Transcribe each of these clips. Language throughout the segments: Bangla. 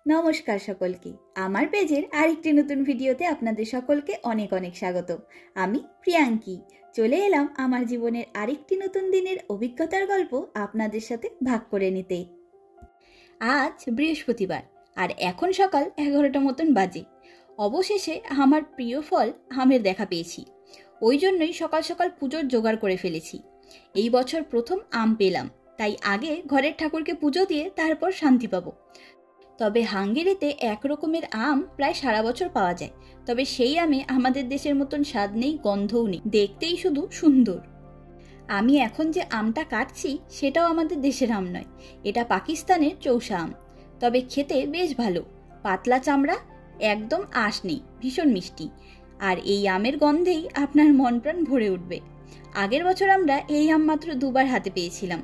নমস্কার সকলকে। আমার পেজের আরেকটি নতুন ভিডিওতে আপনাদের সকলকে অনেক অনেক স্বাগত। আমি প্রিয়াঙ্কি চলে এলাম আমার জীবনের আরেকটি নতুন দিনের অভিজ্ঞতার গল্প আপনাদের সাথে ভাগ করে নিতে। আজ বৃহস্পতিবার আর এখন সকাল 11টা মতন বাজে। অবশেষে আমার প্রিয় ফল আমের দেখা পেয়েছি। ওই জন্যই সকাল সকাল পুজোর জোগাড় করে ফেলেছি। এই বছর প্রথম আম পেলাম, তাই আগে ঘরের ঠাকুরকে পুজো দিয়ে তারপর শান্তি পাবো। তবে হাঙ্গেরিতে এক রকমের আম প্রায় সারা বছর পাওয়া যায়, তবে সেই আমে আমাদের দেশের মতন স্বাদ নেই, গন্ধও নেই, দেখতেই শুধু সুন্দর। আমি এখন যে আমটা কাটছি সেটাও আমাদের দেশের আম নয়, এটা পাকিস্তানের চৌসা আম। তবে খেতে বেশ ভালো, পাতলা চামড়া, একদম আঁশ নেই, ভীষণ মিষ্টি। আর এই আমের গন্ধেই আপনার মন প্রাণ ভরে উঠবে। আগের বছর আমরা এই আম মাত্র দুবার হাতে পেয়েছিলাম।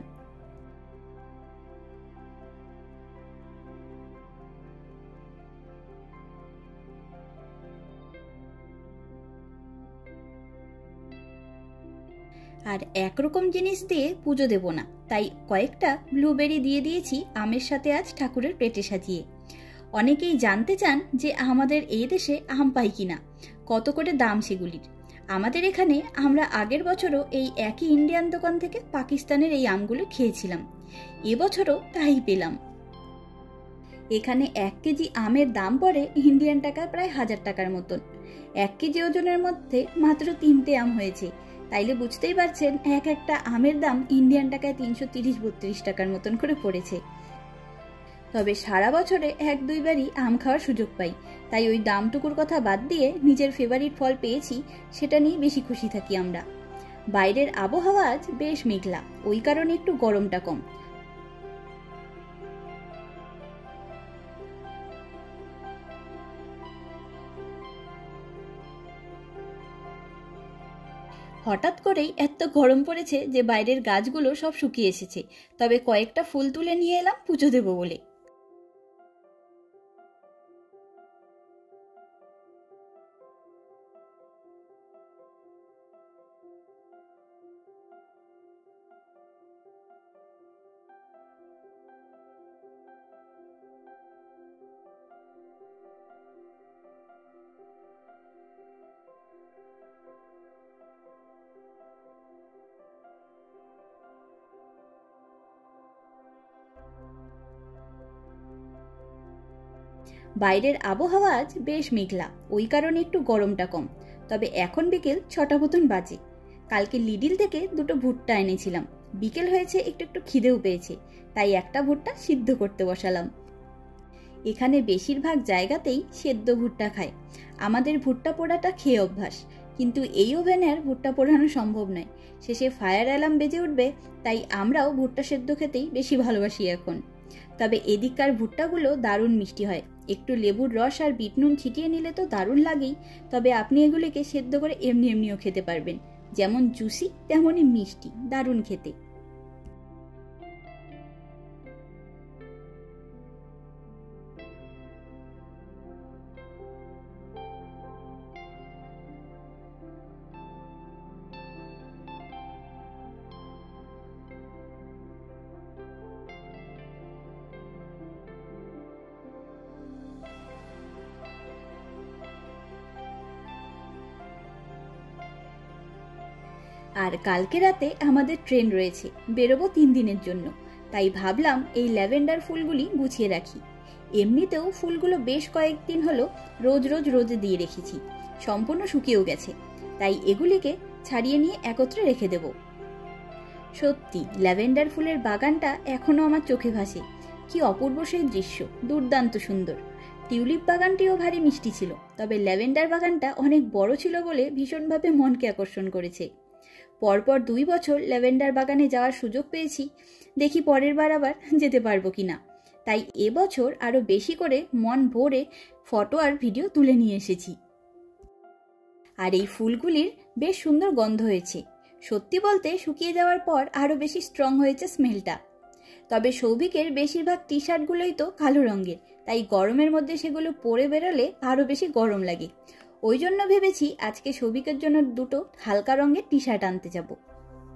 আর একরকম জিনিস দিয়ে পুজো দেব না, তাই কয়েকটা ব্লুবেরি দিয়ে দিয়েছি আমের সাথে আজ ঠাকুরের প্লেটে সাজিয়ে। অনেকেই জানতে চান যে আমাদের এই দেশে আম পাই কিনা, কত করে দাম সেগুলির। আমাদের এখানে আমরা আগের বছরও এই একই ইন্ডিয়ান দোকান থেকে পাকিস্তানের এই আমগুলো খেয়েছিলাম, এবছরও তাই পেলাম। এখানে 1 কেজি আমের দাম পড়ে ইন্ডিয়ান টাকা প্রায় 1000 টাকার মতন। 1 কেজি ওজনের মধ্যে মাত্র 3টে আম হয়েছে, তাইলে বুঝতেই পারছেন একটা আমের দাম ইন্ডিয়ান টাকায় 330-32 টাকার মতন করে পড়েছে। তবে সারা বছরে 1-2 বারই আম খাওয়ার সুযোগ পাই, তাই ওই দামটুকুর কথা বাদ দিয়ে নিজের ফেভারিট ফল পেয়েছি সেটা নিয়ে বেশি খুশি থাকি আমরা। বাইরের আবহাওয়া আজ বেশ মেঘলা, ওই কারণে একটু গরমটা কম। হঠাৎ করেই এত গরম পড়েছে যে বাইরের গাছগুলো সব শুকিয়ে এসেছে, তবে কয়েকটা ফুল তুলে নিয়ে এলাম পুজো দেবো বলে। বাইরের আবহাওয়া আজ বেশ মেঘলা, ওই কারণে একটু গরমটা কম। তবে এখন বিকেল 6টা মতন বাজে। কালকে লিডিল থেকে 2টো ভুট্টা এনেছিলাম, বিকেল হয়েছে, একটু একটু খিদেও পেয়েছে, তাই একটা ভুট্টা সিদ্ধ করতে বসালাম। এখানে বেশিরভাগ জায়গাতেই সেদ্ধ ভুট্টা খায়। আমাদের ভুট্টা পোড়াটা খেয়ে অভ্যাস, কিন্তু এই ওভেনে আর ভুট্টা পোড়ানো সম্ভব নয়, শেষে ফায়ার অ্যালার্ম বেজে উঠবে, তাই আমরাও ভুট্টা সেদ্ধ খেতেই বেশি ভালোবাসি এখন। তবে এদিককার ভুট্টাগুলো দারুণ মিষ্টি হয়, একটু লেবুর রস আর বিট নুন ছিটিয়ে নিলে তো দারুণ লাগেই। তবে আপনি এগুলিকে সেদ্ধ করে এমনিও খেতে পারবেন, যেমন জুসি তেমনই মিষ্টি, দারুণ খেতে। আর কালকে রাতে আমাদের ট্রেন রয়েছে, বেরোবো 3 দিনের জন্য, তাই ভাবলাম এই ল্যাভেন্ডার ফুলগুলি গুছিয়ে রাখি। এমনিতেও ফুলগুলো বেশ কয়েকদিন হলো রোজ রোদে দিয়ে রেখেছি, সম্পূর্ণ শুকিয়েও গেছে, তাই এগুলিকে ছাড়িয়ে নিয়ে একত্রে রেখে দেব। সত্যি ল্যাভেন্ডার ফুলের বাগানটা এখনো আমার চোখে ভাসে, কি অপূর্ব সেই দৃশ্য, দুর্দান্ত সুন্দর। টিউলিপ বাগানটিও ভারী মিষ্টি ছিল, তবে ল্যাভেন্ডার বাগানটা অনেক বড় ছিল বলে ভীষণভাবে মনকে আকর্ষণ করেছে। পরপর 2 বছর ল্যাভেন্ডার বাগানে যাওয়ার সুযোগ পেয়েছি, দেখি পরের বার আবার যেতে পারবো কিনা। তাই এবছর আরো বেশি করে মন ভরে ফটো আর ভিডিও তুলে নিয়ে এসেছি। আর এই ফুলগুলির বেশ সুন্দর গন্ধ হয়েছে, সত্যি বলতে শুকিয়ে যাওয়ার পর আরো বেশি স্ট্রং হয়েছে স্মেলটা। তবে সৌভিকের বেশিরভাগ টি শার্টগুলোই তো কালো রঙের, তাই গরমের মধ্যে সেগুলো পরে বেরোলে আরো বেশি গরম লাগে। ওই জন্য ভেবেছি আজকে সৌভিকের জন্য 2টো হালকা রঙের টি শার্ট আনতে যাব।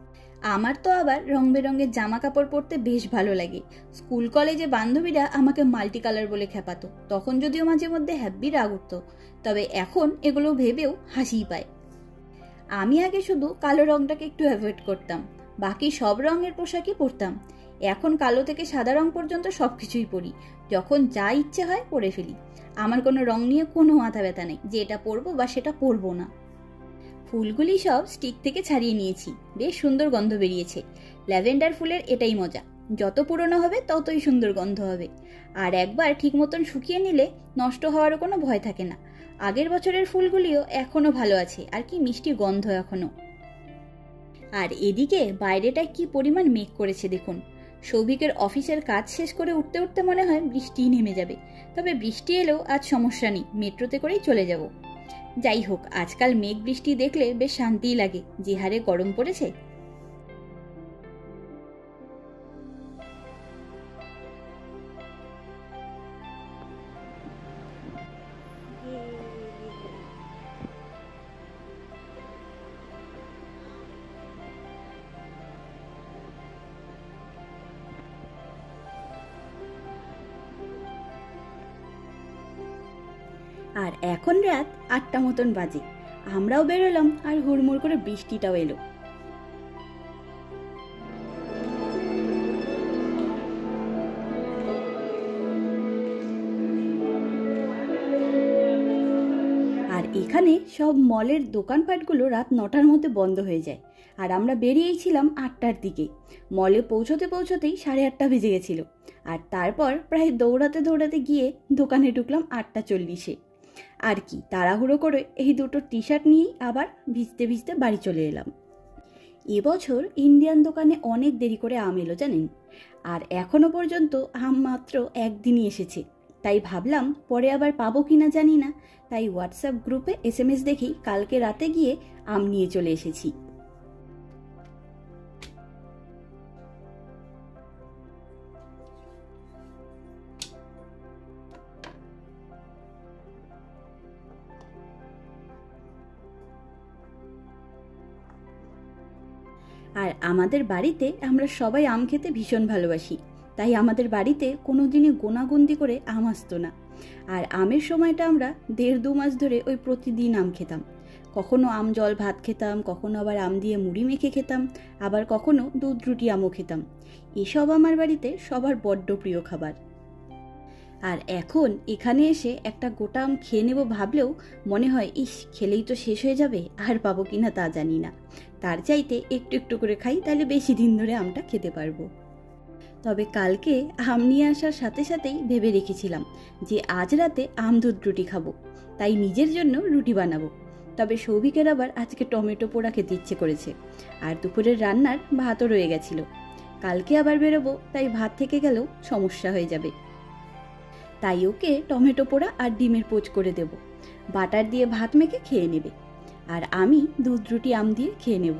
আমার তো আবার রং বেরঙের জামা কাপড় পরতে বেশ ভালো লাগে। স্কুল কলেজে বান্ধবীরা আমাকে মাল্টি কালার বলে খেপাতো, তখন যদিও মাঝে মধ্যে হ্যাপি রাগ উঠত, তবে এখন এগুলো ভেবেও হাসিই পায়। আমি আগে শুধু কালো রংটাকে একটু অ্যাভয়েড করতাম, বাকি সব রঙের পোশাকই পরতাম। এখন কালো থেকে সাদা রং পর্যন্ত সব কিছুই পরি, যখন যা ইচ্ছে হয় পরে ফেলি। আমার কোনো রং নিয়ে কোনো মাথা ব্যথা নেই যে এটা পরবো বা সেটা পরবো না। ফুলগুলি সব স্টিক থেকে ছাড়িয়ে নিয়েছি, বেশ সুন্দর গন্ধ বেরিয়েছে। ল্যাভেন্ডার ফুলের এটাই মজা, যত পুরনো হবে ততই সুন্দর গন্ধ হবে। আর একবার ঠিক মতন শুকিয়ে নিলে নষ্ট হওয়ারও কোনো ভয় থাকে না। আগের বছরের ফুলগুলিও এখনো ভালো আছে, আর কি মিষ্টি গন্ধ এখনো। আর এদিকে বাইরেটায় কি পরিমাণ মেঘ করেছে দেখুন। সৌভিকের অফিসের কাজ শেষ করে উঠতে উঠতে মনে হয় বৃষ্টিই নেমে যাবে, তবে বৃষ্টি এলেও আজ সমস্যা নেই, মেট্রোতে করেই চলে যাব। যাই হোক, আজকাল মেঘ বৃষ্টি দেখলে বেশ শান্তিই লাগে, যে হারে গরম পড়েছে। আর এখন রাত 8টা মতন বাজে, আমরাও বেরোলাম আর হুড়মুড় করে বৃষ্টিটাও এলো। আর এখানে সব মলের দোকানপাটগুলো রাত 9টার মধ্যে বন্ধ হয়ে যায়, আর আমরা বেরিয়েছিলাম 8টার দিকে। মলে পৌঁছতে পৌঁছতেই 8:30 বেজে গেছিল, আর তারপর প্রায় দৌড়াতে দৌড়াতে গিয়ে দোকানে ঢুকলাম 8টা 40-এ। আর কি তাড়াহুড়ো করে এই দুটো টি শার্ট নিয়েই আবার ভিজতে ভিজতে বাড়ি চলে এলাম। এবছর ইন্ডিয়ান দোকানে অনেক দেরি করে আম এলো জানেন, আর এখনো পর্যন্ত আম মাত্র একদিনই এসেছে। তাই ভাবলাম পরে আবার পাবো কিনা জানি না, তাই হোয়াটসঅ্যাপ গ্রুপে SMS দেখেই কালকে রাতে গিয়ে আম নিয়ে চলে এসেছি। আর আমাদের বাড়িতে আমরা সবাই আম খেতে ভীষণ ভালোবাসি, তাই আমাদের বাড়িতে কোনো দিনই গোনাগুন্দি করে আম আসতো না। আর আমের সময়টা আমরা 1.5-2 মাস ধরে ওই প্রতিদিন আম খেতাম। কখনো আম জল ভাত খেতাম, কখনো আবার আম দিয়ে মুড়ি মেখে খেতাম, আবার কখনো দুধ রুটি আমও খেতাম। এসব আমার বাড়িতে সবার বড্ড প্রিয় খাবার। আর এখন এখানে এসে একটা গোটা আম খেয়ে নেব ভাবলেও মনে হয় ইস, খেলেই তো শেষ হয়ে যাবে, আর পাবো কিনা তা জানি না। তার চাইতে একটু একটু করে খাই, তাহলে বেশি দিন ধরে আমটা খেতে পারবো। তবে কালকে আম নিয়ে আসার সাথে সাথেই ভেবে রেখেছিলাম যে আজ রাতে আম দুধ রুটি খাবো, তাই নিজের জন্য রুটি বানাবো। তবে সৌভিকের আবার আজকে টমেটো পোড়া খেতে ইচ্ছে করেছে, আর দুপুরের রান্নার ভাতও রয়ে গেছিল। কালকে আবার বেরোবো, তাই ভাত থেকে গেলেও সমস্যা হয়ে যাবে। তাই ওকে টমেটো পোড়া আর ডিমের পোচ করে দেব, বাটার দিয়ে ভাত মেখে খেয়ে নেবে, আর আমি দুধ রুটি আম দিয়ে খেয়ে নেব।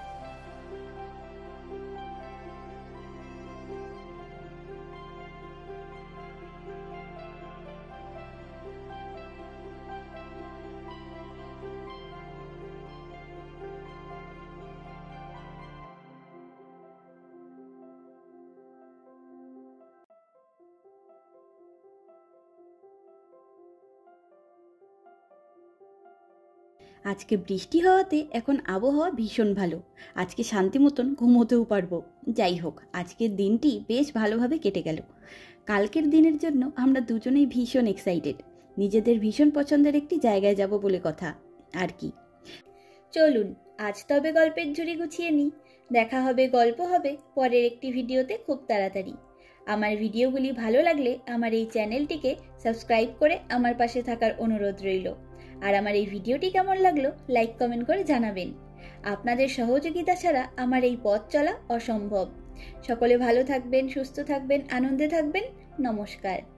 আজকে বৃষ্টি হওয়াতে এখন আবহাওয়া ভীষণ ভালো, আজকে শান্তি মতন ঘুমোতেও পারবো। যাই হোক, আজকের দিনটি বেশ ভালোভাবে কেটে গেল। কালকের দিনের জন্য আমরা দুজনেই ভীষণ এক্সাইটেড, নিজেদের ভীষণ পছন্দের একটি জায়গায় যাব বলে কথা। আর কি, চলুন আজ তবে গল্পের ঝুড়ি গুছিয়ে নিই। দেখা হবে, গল্প হবে পরের একটি ভিডিওতে খুব তাড়াতাড়ি। আমার ভিডিওগুলি ভালো লাগলে আমার এই চ্যানেলটিকে সাবস্ক্রাইব করে আমার পাশে থাকার অনুরোধ রইল। আর আমার এই ভিডিওটি কেমন লাগলো লাইক কমেন্ট করে জানাবেন। আপনাদের সহযোগিতা ছাড়া আমার এই পথ চলা অসম্ভব। সকলে ভালো থাকবেন, সুস্থ থাকবেন, আনন্দে থাকবেন। নমস্কার।